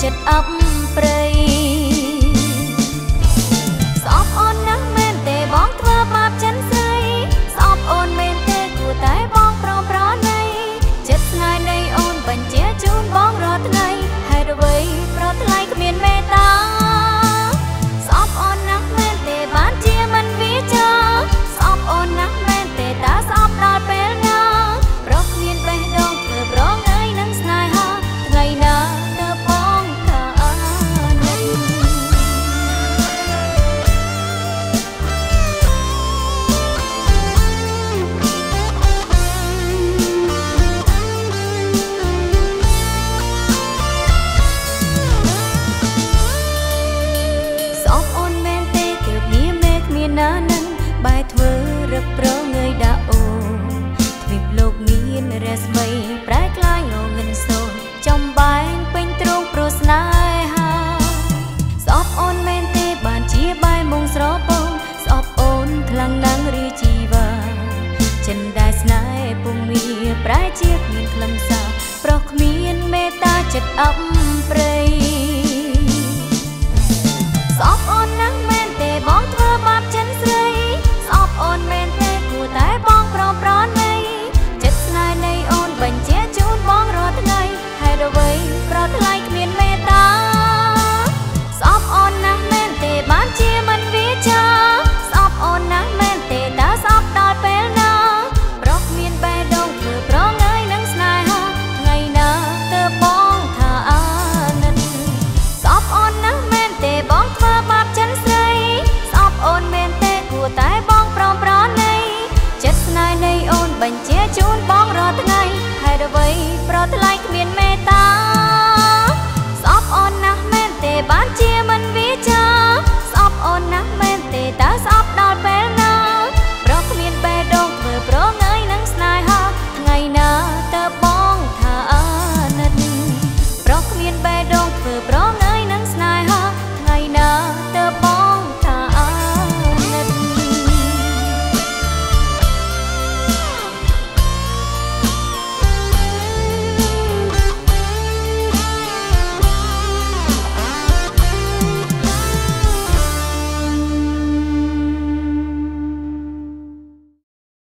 ចិត្តអប់ព្រៃស្អប់អូនណាស់មែនទេបងធ្វើបាបចិនស្រីស្អប់អូនមែនទេគួរតែបងប្រមប្រណីចិត្តស្នេហ៍នៃអូនបញ្ជាជូនបងរាល់ថ្ងៃហេតុអ្វីប្រថ្លៃគ្មានមេត្តាស្អប់អូនណាស់មែនទេបានជាមិនវាចាស្អប់អូនណាស់មែនទេតើស្អប់ដល់ពេលណាប្រគ្មានបេះដូងធ្វើប្រងើយនឹងស្នេហាថ្ងៃណាទៅបងថានឹងស្អប់អូនមែនទេទើបងារមេគ្មានណានឹងបែរធ្វើរឹកប្រងើយដាក់អូនទ្វីបលោកមានរស្មីប្រែក្លាយងងឹនសូនចំបែងពេញទ្រង់ព្រោះស្នេហាស្អប់អូនមែនទេបានជាបែរមុងស្រពងស្អប់អូនខ្លាំងណាស់រីជីវ៉ាចិនដែលស្នេហ៍ពុំមានប្រែជាគ្មានខ្លឹមសារប្រុសគ្មានមេត្តាចិត្តអប់